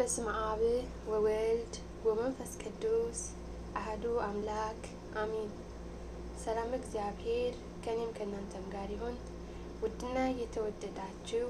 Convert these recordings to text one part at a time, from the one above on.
በስመ አብ ወወልድ ወመንፈስ ቅዱስ አሐዱ አምላክ አሜን። ሰላም እግዚአብሔር ከኔም ከናንተም ጋር ይሁን። ውድና የተወደዳችሁ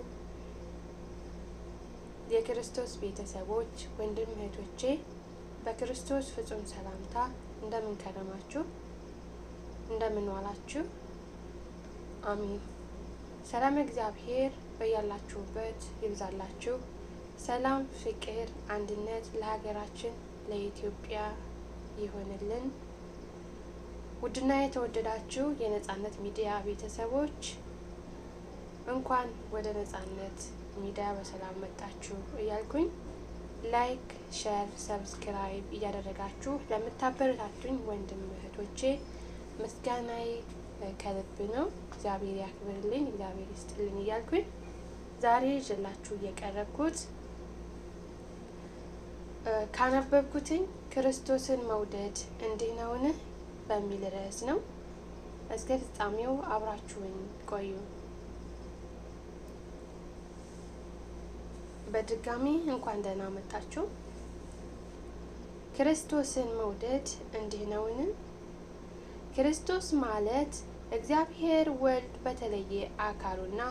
የክርስቶስ ቤተሰቦች ወንድም እህቶቼ በክርስቶስ ፍጹም ሰላምታ እንደምን ከረማችሁ? እንደምን ዋላችሁ? አሜን። ሰላም እግዚአብሔር በያላችሁበት ይብዛላችሁ። ሰላም፣ ፍቅር፣ አንድነት ለሀገራችን ለኢትዮጵያ ይሆንልን። ውድና የተወደዳችሁ የነጻነት ሚዲያ ቤተሰቦች እንኳን ወደ ነጻነት ሚዲያ በሰላም መጣችሁ እያልኩኝ ላይክ፣ ሼር፣ ሰብስክራይብ እያደረጋችሁ ለምታበረታቱኝ ወንድም እህቶቼ ምስጋናዬ ከልብ ነው። እግዚአብሔር ያክብርልኝ፣ እግዚአብሔር ይስጥልኝ እያልኩኝ ዛሬ ይዤላችሁ የቀረብኩት ካነበብኩትኝ ክርስቶስን መውደድ እንዲህ ነውን በሚል ርዕስ ነው። እስከ ፍጻሜው አብራችሁኝ ቆዩ። በድጋሚ እንኳን ደህና መጣችሁ። ክርስቶስን መውደድ እንዲህ ነውን? ክርስቶስ ማለት እግዚአብሔር ወልድ በተለየ አካሉና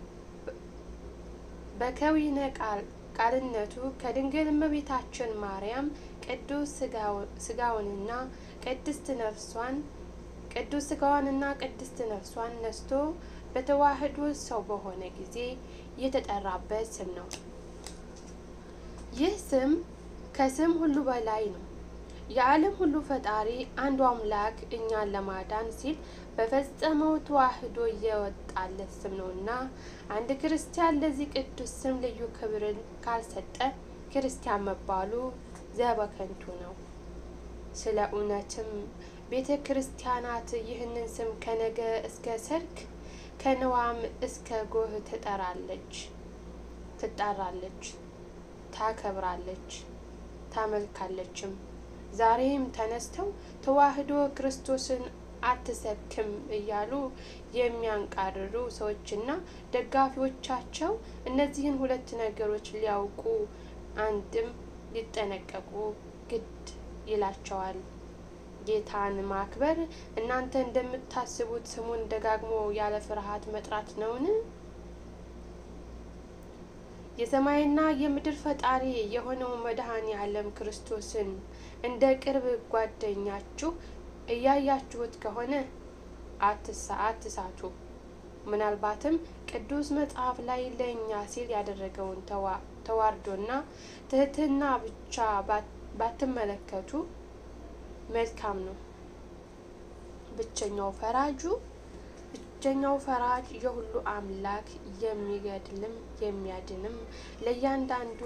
በከዊነ ቃልነቱ ከድንግል እመቤታችን ማርያም ቅዱስ ስጋውንና ቅድስት ነፍሷን ነስቶ በተዋህዶ ሰው በሆነ ጊዜ የተጠራበት ስም ነው። ይህ ስም ከስም ሁሉ በላይ ነው። የዓለም ሁሉ ፈጣሪ አንዱ አምላክ እኛን ለማዳን ሲል በፈጸመው ተዋህዶ የወጣለት ስም ነውና አንድ ክርስቲያን ለዚህ ቅዱስ ስም ልዩ ክብርን ካልሰጠ ክርስቲያን መባሉ ዘበከንቱ ነው። ስለ እውነትም ቤተ ክርስቲያናት ይህንን ስም ከነገ እስከ ሰርክ ከነዋም እስከ ጎህ ትጣራለች፣ ታከብራለች፣ ታመልካለችም። ዛሬም ተነስተው ተዋህዶ ክርስቶስን አትሰብክም እያሉ የሚያንቃርሩ ሰዎችና ደጋፊዎቻቸው እነዚህን ሁለት ነገሮች ሊያውቁ አንድም ሊጠነቀቁ ግድ ይላቸዋል። ጌታን ማክበር እናንተ እንደምታስቡት ስሙን ደጋግሞ ያለ ፍርሃት መጥራት ነውን? የሰማይና የምድር ፈጣሪ የሆነው መድኃኔ ዓለም ክርስቶስን እንደ ቅርብ ጓደኛችሁ እያያችሁት ከሆነ አትሳቱ። ምናልባትም ቅዱስ መጽሐፍ ላይ ለእኛ ሲል ያደረገውን ተዋርዶና ትህትና ብቻ ባትመለከቱ መልካም ነው። ብቸኛው ፈራጅ የሁሉ አምላክ የሚገድልም የሚያድንም ለእያንዳንዱ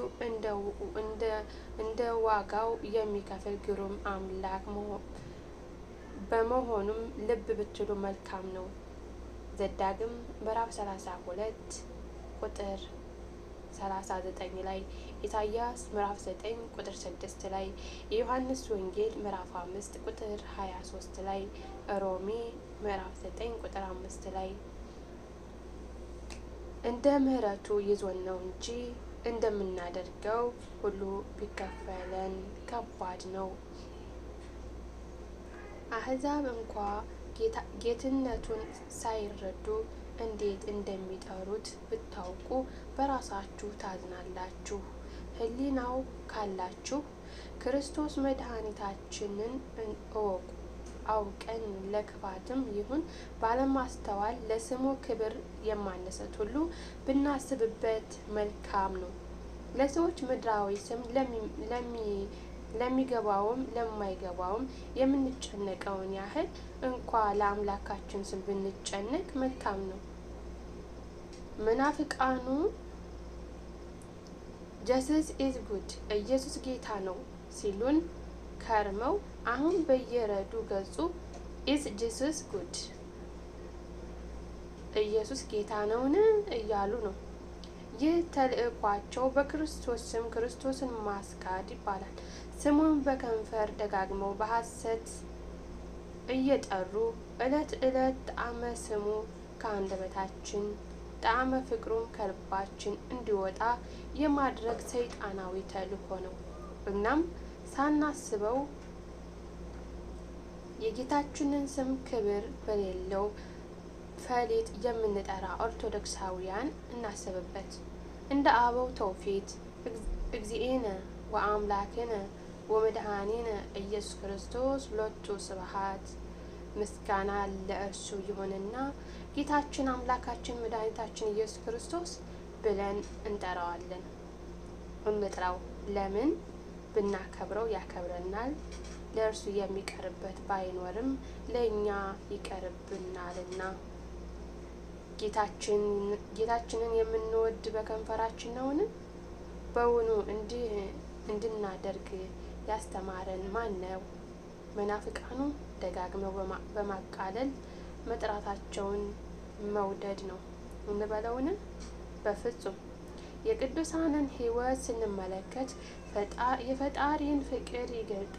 እንደ ዋጋው የሚከፍል ግሩም አምላክ በመሆኑም ልብ ብትሉ መልካም ነው። ዘዳግም ምዕራፍ 32 ቁጥር 39 ላይ፣ ኢሳይያስ ምዕራፍ 9 ቁጥር 6 ላይ፣ የዮሐንስ ወንጌል ምዕራፍ 5 ቁጥር 23 ላይ፣ ሮሜ ምዕራፍ 9 ቁጥር 5 ላይ እንደ ምሕረቱ ይዞን ነው እንጂ እንደምናደርገው ሁሉ ቢከፈለን ከባድ ነው። አሕዛብ እንኳ ጌትነቱን ሳይረዱ እንዴት እንደሚጠሩት ብታውቁ በራሳችሁ ታዝናላችሁ። ሕሊናው ካላችሁ ክርስቶስ መድኃኒታችንን አውቀን ለክፋትም ይሁን ባለማስተዋል ለስሙ ክብር የማንሰጥ ሁሉ ብናስብበት መልካም ነው። ለሰዎች ምድራዊ ስም ለሚገባውም ለማይገባውም የምንጨነቀውን ያህል እንኳ ለአምላካችን ስም ብንጨነቅ መልካም ነው። መናፍቃኑ ጀሰስ ኢዝ ጉድ ኢየሱስ ጌታ ነው ሲሉን ከርመው አሁን በየረዱ ገጹ ኢዝ ጂሰስ ጉድ ኢየሱስ ጌታ ነውን እያሉ ነው። ይህ ተልእኳቸው በክርስቶስ ስም ክርስቶስን ማስካድ ይባላል። ስሙን በከንፈር ደጋግመው በሐሰት እየጠሩ ዕለት ጣዕመ ስሙ ከአንደበታችን ጣዕመ ፍቅሩም ከልባችን እንዲወጣ የማድረግ ሰይጣናዊ ተልእኮ ነው። እናም ሳናስበው የጌታችንን ስም ክብር በሌለው ፈሊጥ የምንጠራ ኦርቶዶክሳውያን እናስብበት። እንደ አበው ተውፊት እግዚእነ ወአምላክነ ወመድኃኒነ ኢየሱስ ክርስቶስ ሎቱ ስብሐት፣ ምስጋና ለእርሱ ይሁንና ጌታችን አምላካችን መድኃኒታችን ኢየሱስ ክርስቶስ ብለን እንጠራዋለን። እንጥራው። ለምን? ብናከብረው ያከብረናል። ለእርሱ የሚቀርበት ባይኖርም ለእኛ ይቀርብናልና። ጌታችንን የምንወድ በከንፈራችን ነውን? በውኑ እንድናደርግ ያስተማረን ማን ነው? መናፍቃኑ ደጋግመው በማቃለል መጥራታቸውን መውደድ ነው እንበለውን? በፍጹም። የቅዱሳንን ሕይወት ስንመለከት የፈጣሪን ፍቅር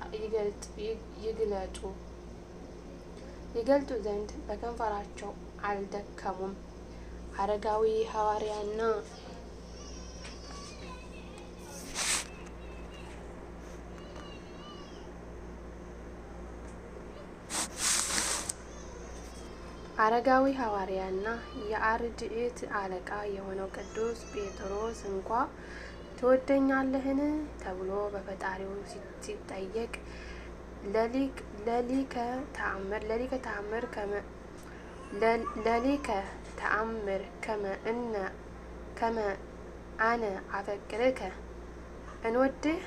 ይገልጡ ዘንድ በከንፈራቸው አልደከሙም። አረጋዊ ሐዋርያና የአርድእት አለቃ የሆነው ቅዱስ ጴጥሮስ እንኳ ትወደኛለህን ተብሎ በፈጣሪው ሲጠየቅ ለሊከ ተአምር ከመ አነ አፈቅርከ እንወድህ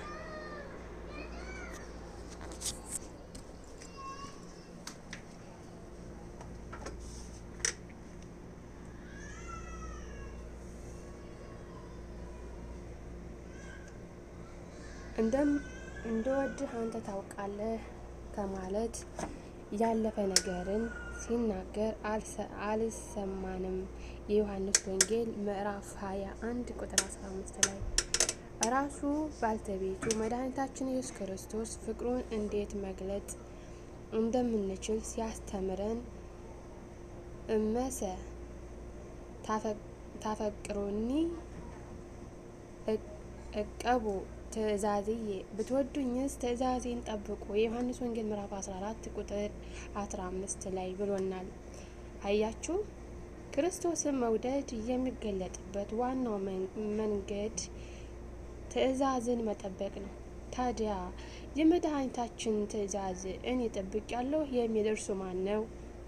እንደወድህ አንተ ታውቃለህ ከማለት ያለፈ ነገርን ሲናገር አልሰማንም። የዮሐንስ ወንጌል ምዕራፍ 21 ቁጥር 15 ላይ ራሱ ባልተቤቱ መድኃኒታችን ኢየሱስ ክርስቶስ ፍቅሩን እንዴት መግለጥ እንደምንችል ሲያስተምረን እመሰ ታፈቅሩኒ እቀቡ ትእዛዝዬ፣ ብትወዱኝስ ትእዛዜን ጠብቁ። የዮሐንስ ወንጌል ምዕራፍ 14 ቁጥር 15 ላይ ብሎናል። አያችሁ፣ ክርስቶስን መውደድ የሚገለጥበት ዋናው መንገድ ትእዛዝን መጠበቅ ነው። ታዲያ የመድኃኒታችን ትእዛዝ እኔ ጠብቄያለሁ የሚል እርሱ ማን ነው?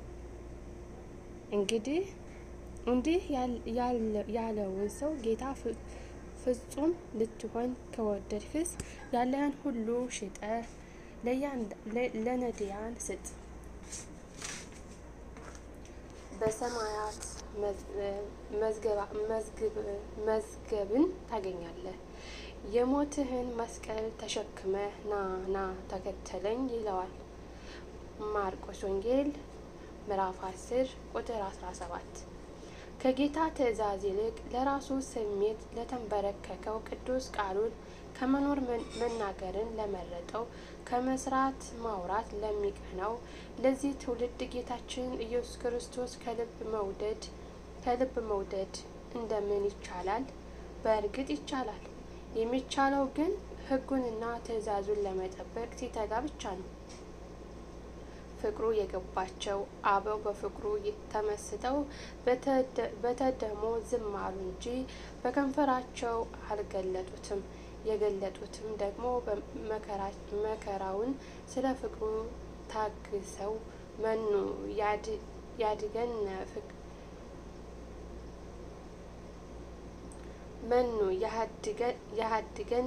እንዲህ ያለውን ሰው ጌታ ፍጹም ልትሆን ከወደድክስ ያለህን ሁሉ ሽጠህ ለነዳያን ስጥ፣ በሰማያት መዝገብን ታገኛለህ። የሞትህን መስቀል ተሸክመህ ና ተከተለኝ ይለዋል። ማርቆስ ወንጌል ምዕራፍ 10 ቁጥር 17። ከጌታ ትእዛዝ ይልቅ ለራሱ ስሜት ለተንበረከከው ቅዱስ ቃሉን ከመኖር መናገርን ለመረጠው ከመስራት ማውራት ለሚቀናው ለዚህ ትውልድ ጌታችን ኢየሱስ ክርስቶስ ከልብ መውደድ እንደምን ይቻላል? በእርግጥ ይቻላል። የሚቻለው ግን ሕጉንና ትእዛዙን ለመጠበቅ ሲተጋ ብቻ ነው። ፍቅሩ የገባቸው አበው በፍቅሩ ተመስጠው በተደሞ ዝም አሉ እንጂ በከንፈራቸው አልገለጡትም። የገለጡትም ደግሞ መከራውን ስለ ፍቅሩ ታግሰው መኑ ያሃድገን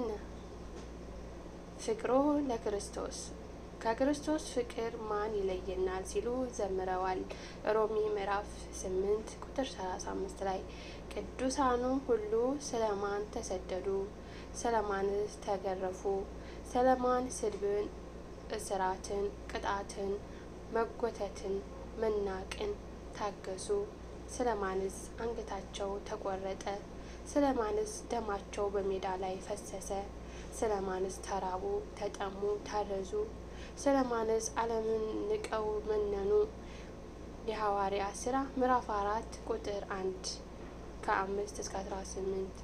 ፍቅሮ ለክርስቶስ፣ ከክርስቶስ ፍቅር ማን ይለየናል ሲሉ ዘምረዋል። ሮሜ ምዕራፍ 8 ቁጥር 35 ላይ ቅዱሳኑ ሁሉ ስለማን ተሰደዱ? ስለማንስ ተገረፉ? ስለማን ስድብን፣ እስራትን፣ ቅጣትን፣ መጎተትን፣ መናቅን ታገሱ? ስለማንስ አንገታቸው ተቆረጠ? ስለማንስ ደማቸው በሜዳ ላይ ፈሰሰ? ስለማንስ ተራቡ፣ ተጠሙ፣ ታረዙ? ስለማንስ ዓለምን ንቀው መነኑ? የሐዋርያት ሥራ ምዕራፍ 4 ቁጥር 1። ከ5 እስከ 18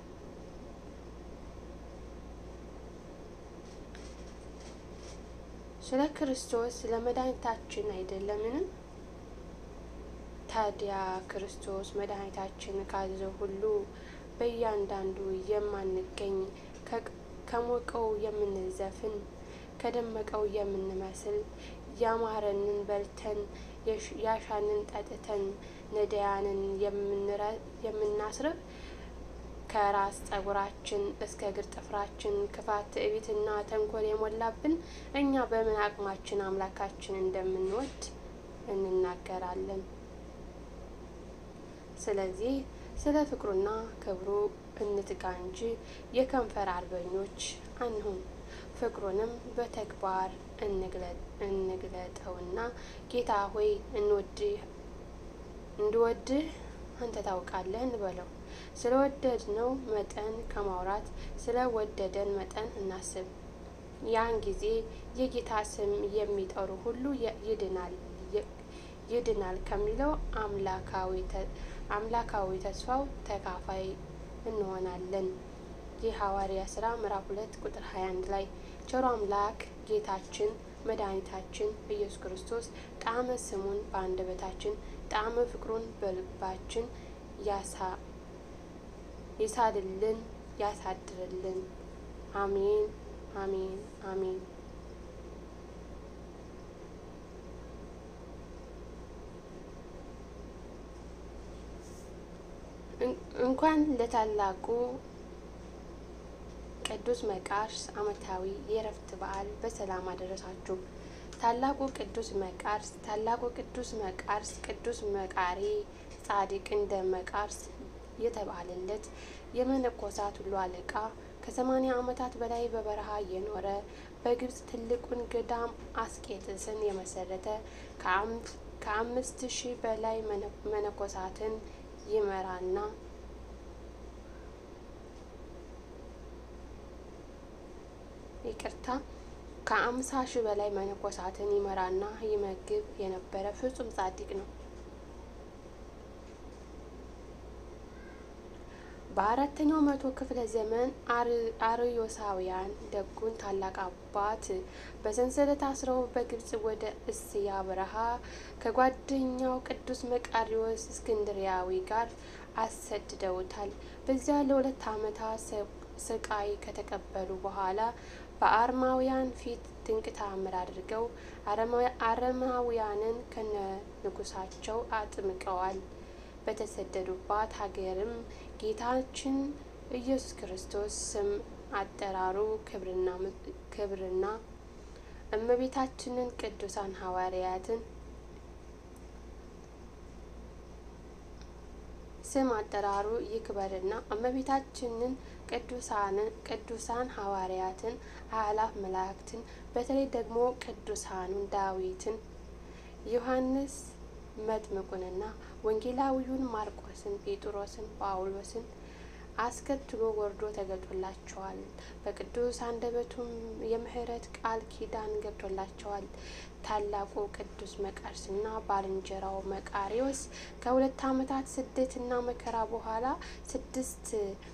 ስለ ክርስቶስ ስለ መድኃኒታችን አይደለምን? ታዲያ ክርስቶስ መድኃኒታችን ካዘዘው ሁሉ በእያንዳንዱ የማንገኝ ከሞቀው የምንዘፍን ከደመቀው የምንመስል ያማረንን በልተን ያሻንን ጠጥተን ነዳያንን የምናስርብ ከራስ ጸጉራችን እስከ እግር ጥፍራችን ክፋት፣ ትዕቢትና ተንኮል የሞላብን እኛ በምን አቅማችን አምላካችን እንደምንወድ እንናገራለን። ስለዚህ ስለ ፍቅሩና ክብሩ እንትጋ እንጂ የከንፈር አርበኞች አንሁን። ፍቅሩንም በተግባር እንግለጠውና ጌታ ሆይ እንድወድህ አንተ ታውቃለህ እንበለው። ስለወደድነው መጠን ከማውራት ስለወደደን መጠን እናስብ። ያን ጊዜ የጌታ ስም የሚጠሩ ሁሉ ይድናል ከሚለው አምላካዊ ተስፋው ተካፋይ እንሆናለን። የሐዋርያት ሥራ ምዕራፍ 2 ቁጥር 21 ላይ ቸሩ አምላክ ጌታችን መድኃኒታችን ኢየሱስ ክርስቶስ ጣዕመ ስሙን በአንደበታችን ጣዕመ ፍቅሩን በልባችን ይሳልልን ያሳድርልን። አሜን አሜን አሜን። እንኳን ለታላቁ ቅዱስ መቃርስ ዓመታዊ የእረፍት በዓል በሰላም አደረሳችሁ። ታላቁ ቅዱስ መቃርስ ቅዱስ መቃሪ ጻድቅ እንደ መቃርስ የተባለለት የመነኮሳት ሁሉ አለቃ ከ80 ዓመታት በላይ በበረሃ የኖረ በግብጽ ትልቁን ገዳም አስቄጥስን የመሰረተ ከ5000 በላይ መነኮሳትን ይመራና ከ50,000 በላይ መነኮሳትን ይመራና ይመግብ የነበረ ፍጹም ጻድቅ ነው። በአራተኛው መቶ ክፍለ ዘመን አርዮሳውያን ደጉን ታላቅ አባት በሰንሰለት አስረው በግብጽ ወደ እስያ በረሃ ከጓደኛው ቅዱስ መቃርዮስ እስክንድርያዊ ጋር አሰድደውታል። በዚያ ለ2 ዓመታት ስቃይ ከተቀበሉ በኋላ በአርማውያን ፊት ድንቅ ተአምር አድርገው አረማውያንን ከነንጉሳቸው አጥምቀዋል። በተሰደዱባት ሀገርም ጌታችን ኢየሱስ ክርስቶስ ስም አጠራሩ ክብርና እመቤታችንን ቅዱሳን ሐዋርያትን ስም አጠራሩ ይክበርና እመቤታችንን ቅዱሳን ሐዋርያትን አእላፍ መላእክትን በተለይ ደግሞ ቅዱሳኑን ዳዊትን፣ ዮሐንስ መጥምቁንና ወንጌላዊውን ማርቆስን፣ ጴጥሮስን፣ ጳውሎስን አስከትሎ ወርዶ ተገልጦላቸዋል። በቅዱስ አንደበቱም የምህረት ቃል ኪዳን ገብቶላቸዋል። ታላቁ ቅዱስ መቃርስና ባልንጀራው መቃርዮስ ከ2 ዓመታት ስደትና መከራ በኋላ ስደት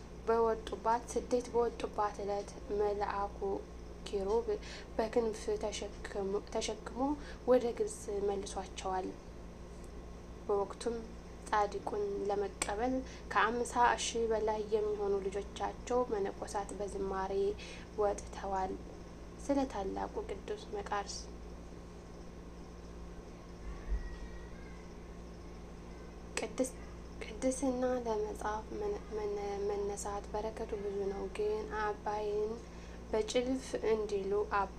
በወጡባት ዕለት መልአኩ ኪሩብ በክንፍ ተሸክሞ ወደ ግብጽ መልሷቸዋል። በወቅቱም ጻድቁን ለመቀበል ከ50,000 በላይ የሚሆኑ ልጆቻቸው መነኮሳት በዝማሬ ወጥተዋል። ስለ ታላቁ ቅዱስ መቃርስ ቅድስና ለመጻፍ መነሳት በረከቱ ብዙ ነው። ግን አባይን በጭልፍ እንዲሉ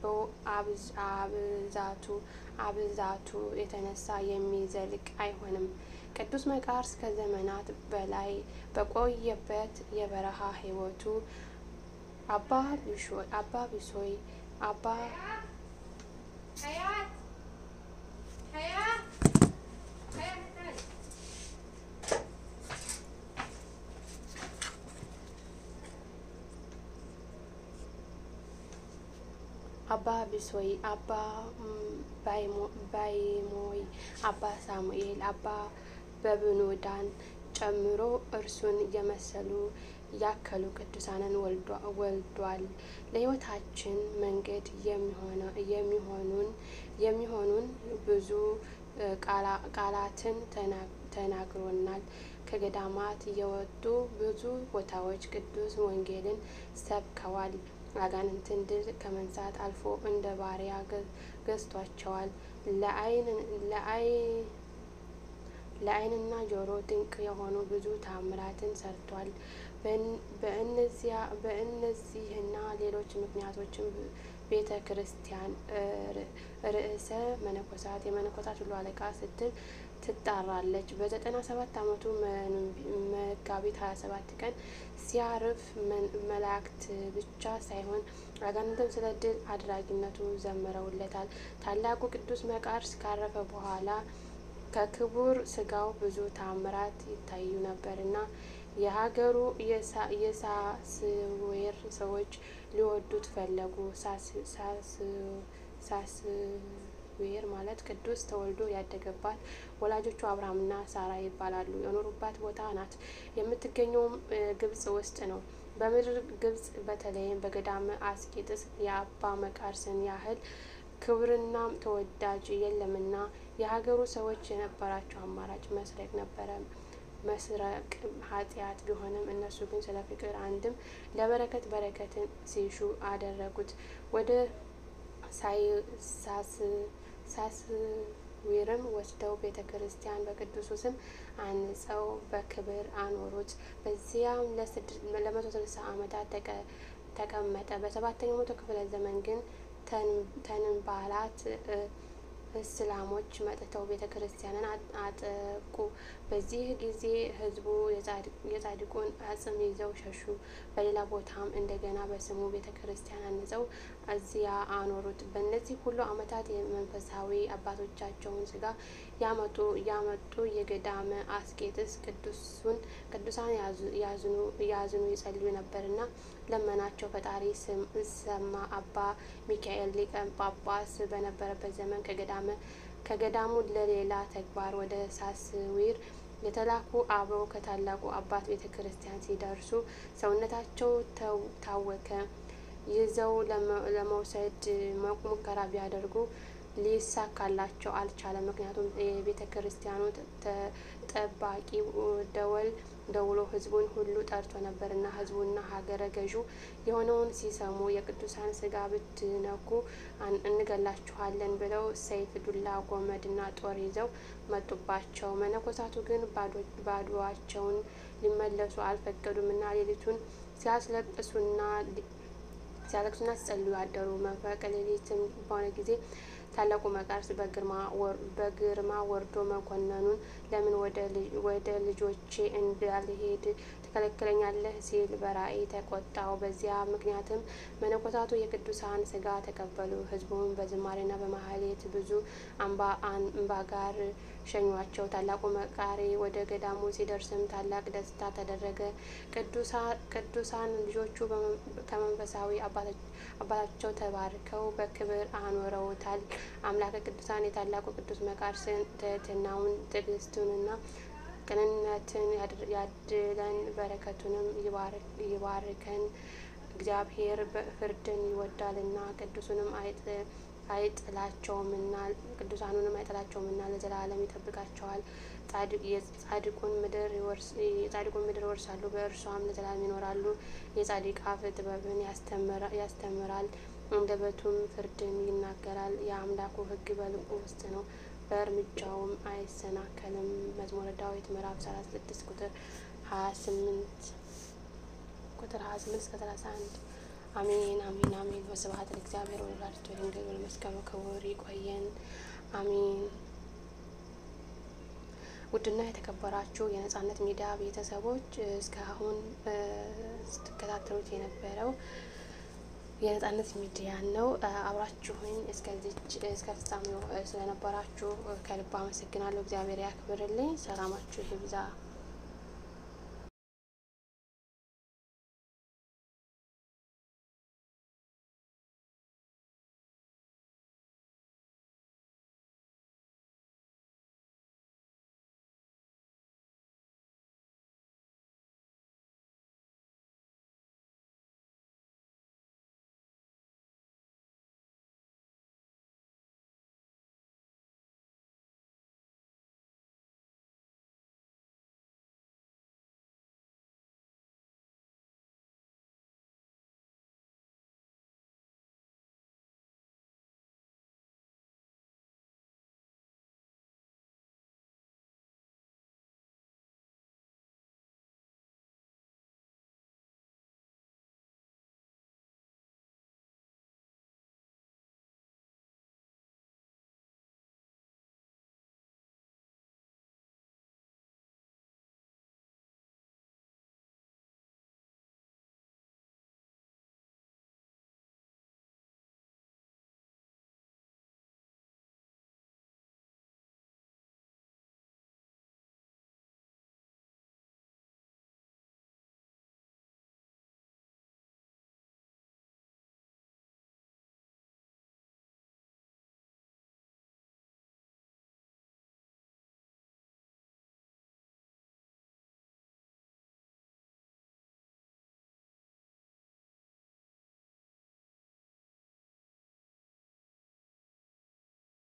አብዛቱ የተነሳ የሚዘልቅ አይሆንም። ቅዱስ መቃርስ ከዘመናት በላይ በቆየበት የበረሃ ሕይወቱ አባ ቢሶይ አባ ቢሶይ፣ አባ ባይሞይ፣ አባ ሳሙኤል፣ አባ በብኑዳን ጨምሮ እርሱን የመሰሉ ያከሉ ቅዱሳንን ወልዷል። ለሕይወታችን መንገድ የሚሆኑን ብዙ ቃላትን ተናግሮናል። ከገዳማት የወጡ ብዙ ቦታዎች ቅዱስ ወንጌልን ሰብከዋል። አጋንንትን ድል ከመንሳት አልፎ እንደ ባሪያ ገዝቷቸዋል። ለዓይንና ጆሮ ድንቅ የሆኑ ብዙ ተአምራትን ሰርቷል። በእነዚህና ሌሎች ምክንያቶችም ቤተ ክርስቲያን ርዕሰ መነኮሳት የመነኮሳት ሁሉ አለቃ ስትል ትጣራለች። በ97 ዓመቱ መጋቢት 27 ቀን ሲያርፍ መላእክት ብቻ ሳይሆን አጋንንትም ስለ ድል አድራጊነቱ ዘምረውለታል። ታላቁ ቅዱስ መቃርስ ካረፈ በኋላ ከክቡር ስጋው ብዙ ተአምራት ይታዩ ነበርና የሀገሩ የሳስዌር ሰዎች ሊወዱት ፈለጉ። ሳስዌር ማለት ቅዱስ ተወልዶ ያደገባት ወላጆቹ አብርሃምና ሳራ ይባላሉ። የኖሩባት ቦታ ናት። የምትገኘውም ግብጽ ውስጥ ነው። በምድር ግብጽ በተለይም በገዳመ አስቄጥስ የአባ መቃርስን ያህል ክብርና ተወዳጅ የለምና የሀገሩ ሰዎች የነበራቸው አማራጭ መስረቅ ነበረ። መስረቅ ኃጢአት ቢሆንም እነሱ ግን ስለ ፍቅር አንድም ለበረከት በረከትን ሲሹ አደረጉት። ወደ ሳስዌርም ወስደው ቤተ ክርስቲያን በቅዱሱ ስም አንጸው በክብር አኖሩት። በዚያም ለ160 ዓመታት ተቀመጠ። በ7ኛው መቶ ክፍለ ዘመን ግን ተንባላት እስላሞች መጥተው ቤተ ክርስቲያንን አጠቁ። በዚህ ጊዜ ሕዝቡ የጻድቁን አጽም ይዘው ሸሹ። በሌላ ቦታም እንደገና በስሙ ቤተ ክርስቲያን አንጸው እዚያ አኖሩት። በእነዚህ ሁሉ ዓመታት የመንፈሳዊ አባቶቻቸውን ስጋ ያመጡ የገዳመ አስቄጥስ ቅዱሳን ያዝኑ ይጸልዩ ነበርና ለመናቸው ፈጣሪ ሰማ። አባ ሚካኤል ሊቀ ጳጳስ በነበረበት ዘመን ከገዳሙ ለሌላ ተግባር ወደ ሳስዌር የተላኩ አበው ከታላቁ አባት ቤተ ክርስቲያን ሲደርሱ ሰውነታቸው ታወከ። ይዘው ለመውሰድ ሙከራ ቢያደርጉ ሊሳካላቸው አልቻለም። ምክንያቱም የቤተ ክርስቲያኑ ጠባቂ ደውሎ ሕዝቡን ሁሉ ጠርቶ ነበርና ሕዝቡና ሀገረ ገዡ የሆነውን ሲሰሙ የቅዱሳን ስጋ ብትነኩ እንገላችኋለን ብለው ሰይፍ፣ ዱላ፣ ጎመድና ጦር ይዘው መጡባቸው። መነኮሳቱ ግን ባዶአቸውን ሊመለሱ አልፈቀዱምና ሌሊቱን ሲያለቅሱና ሲጸልዩ አደሩ። መንፈቀ ሌሊትም በሆነ ጊዜ ታላቁ መቃርስ በግርማ ወርዶ መኮንኑን ለምን ወደ ልጆቼ እንዳልሄድ ትከለክለኛለህ ሲል በራእይ ተቆጣው። በዚያ ምክንያትም መነኮሳቱ የቅዱሳን ስጋ ተቀበሉ። ሕዝቡም በዝማሬና በማህሌት ብዙ አምባ ጋር ሸኟቸው። ታላቁ መቃሪ ወደ ገዳሙ ሲደርስም ታላቅ ደስታ ተደረገ። ቅዱሳን ልጆቹ ከመንፈሳዊ አባታቸው ተባርከው በክብር አኖረውታል። አምላከ ቅዱሳን የታላቁ ቅዱስ መቃርስን ትሕትናውን፣ ትዕግስቱንና ቅንነትን ያድለን፣ በረከቱንም ይባርከን። እግዚአብሔር ፍርድን ይወዳልና ቅዱሳኑንም አይጥላቸውምና ለዘላለም ይጠብቃቸዋል። የጻድቁን ምድር ይወርሳሉ፣ በእርሷም ለዘላለም ይኖራሉ። የጻድቅ አፍ ጥበብን ያስተምራል፣ አንደበቱም ፍርድን ይናገራል። የአምላኩ ሕግ በልቡ ውስጥ ነው፣ በእርምጃውም አይሰናከልም። መዝሙረ ዳዊት ምዕራፍ 36 ቁጥር 28 እስከ 31። አሜን አሜን አሜን። ወስብሐት ለእግዚአብሔር ወለወላዲቱ ድንግል ወለመስቀሉ ክቡር። ይቆየን። አሜን። ውድና የተከበራችሁ የነጻነት ሚዲያ ቤተሰቦች እስካሁን ስትከታተሉት የነበረው የነጻነት ሚዲያ ነው። አብራችሁኝ እስከ ፍጻሜው ስለነበራችሁ ከልብ አመሰግናለሁ። እግዚአብሔር ያክብርልኝ። ሰላማችሁ ይብዛ።